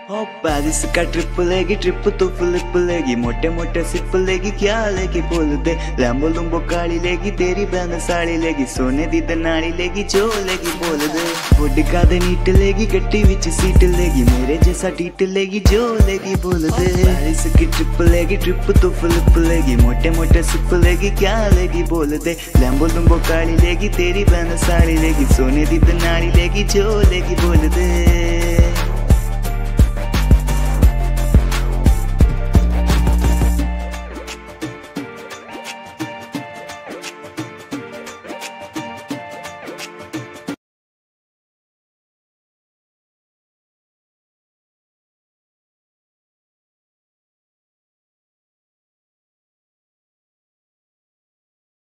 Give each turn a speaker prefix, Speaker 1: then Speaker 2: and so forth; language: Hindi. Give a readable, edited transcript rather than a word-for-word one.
Speaker 1: ओ पेरिस का ट्रिप लेगी, ट्रिप तो फ्लिप लेगी, मोटे मोटे सिप लेगी, क्या लेगी बोल दे। लैम्बो लुम्बो गाड़ी लेगी, तेरी बहन साड़ी लेगी, सोने दी दनाड़ी लेगी, जो लेगी बोल दे। वोड का दे नीट लेगी, गड्डी विच सीट लेगी, मेरे जैसा टीट लेगी, जो लेगी बोल दे। पेरिस की ट्रिप लेगी, ट्रिप तो फ्लिप लेगी, मोटे मोटे सिप लेगी, क्या लेगी बोल दे। लैम्बो लुम्बो गाड़ी लेगी, तेरी बहन साड़ी लेगी, सोने दी दनाड़ी लेगी, जो लेगी बोल दे।